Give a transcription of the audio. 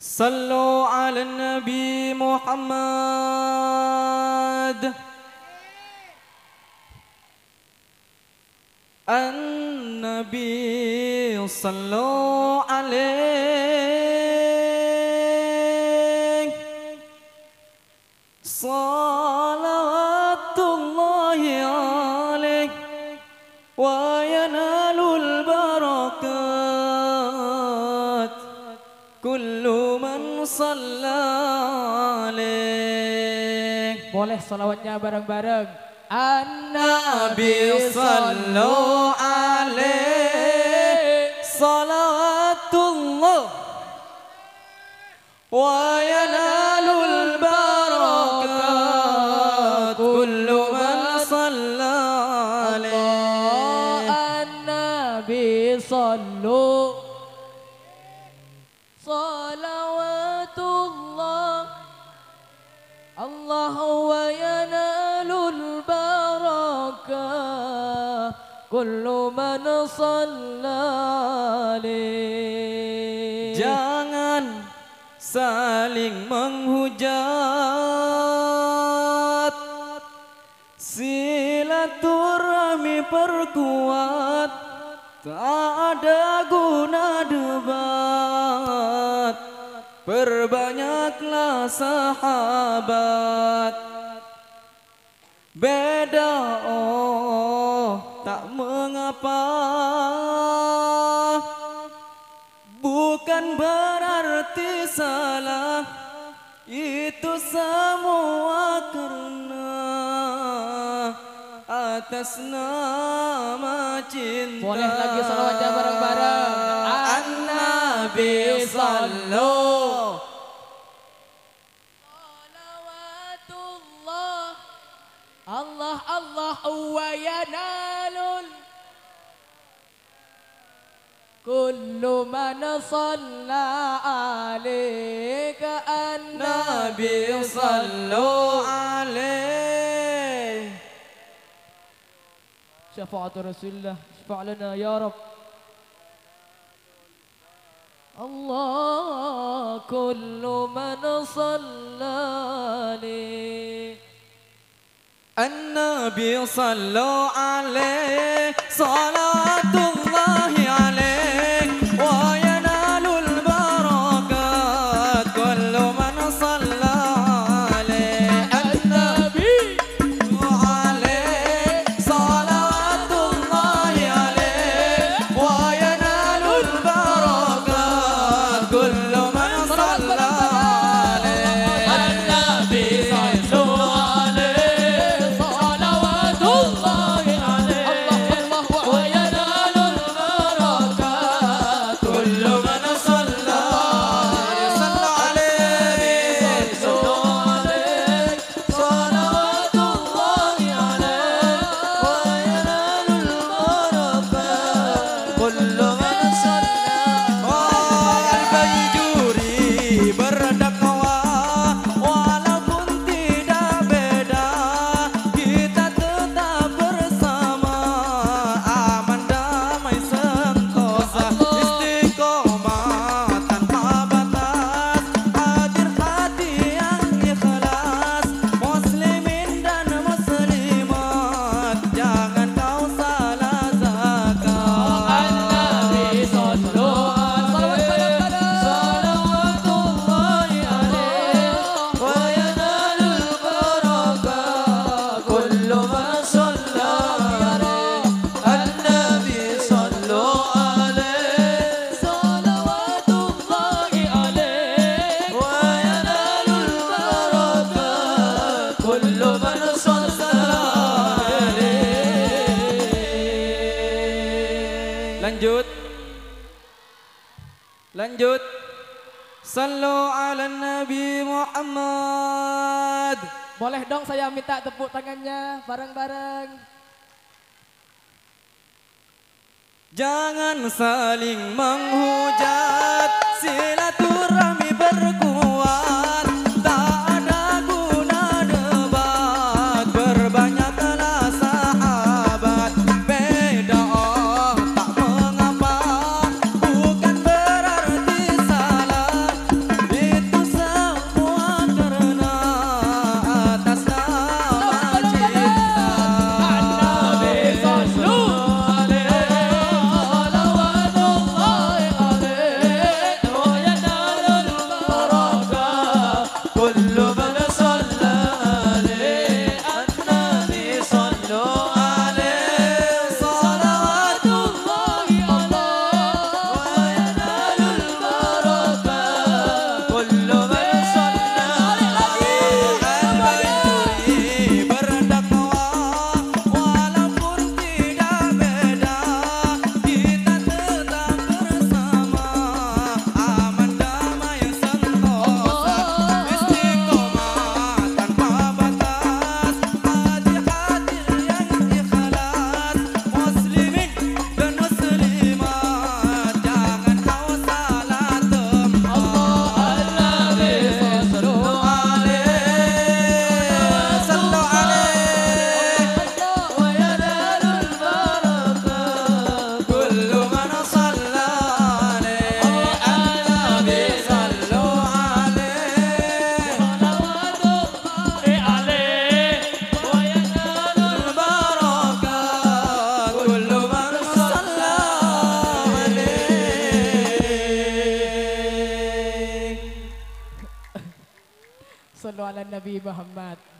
صلوا على النبي محمد. النبي صلوا عليه صلوات الله عليه وينال البركات كل من صلى عليه. Boleh salawatnya bareng-bareng. An-Nabi sallu alaihi salawatullah wa yanalul barakat kullu man salla alaihi. An-Nabi sallu salawatullah Allah wa yanalul barakah kullu man shalla alaih. Jangan saling menghujat, silaturahmi perkuat, tak ada guna debat. Perbanyaklah sahabat. Beda tak mengapa, bukan berarti salah. Itu semua karena atas nama cinta. Boleh lagi salawatnya bareng-bareng. An-Nabi sallu salawatullah Allah Allah wa yanalul kullu man shalla alaika Nabi sallu alaihi. Syafa'atu Rasulullah, syafa' lana ya Rabb. Allah kullu man shalla alaih. An-Nabi sallu alaihi salawatullahi alaihi wa yanalul barakat kullu man salla alaihi. An-Nabi alaihi salawatullahi alaihi wa yanalul barakat kullu man salla alaihi. An-Nabi sallu Lanjut. Sallu ala Nabi Muhammad. Boleh dong saya minta tepuk tangannya bareng-bareng. Jangan saling menghujat, silaturahmi berkuat, tak ada guna debat. Berbanyaklah sahabat. Beda tak mengapa, bukan berarti salah. ala Nabi Muhammad.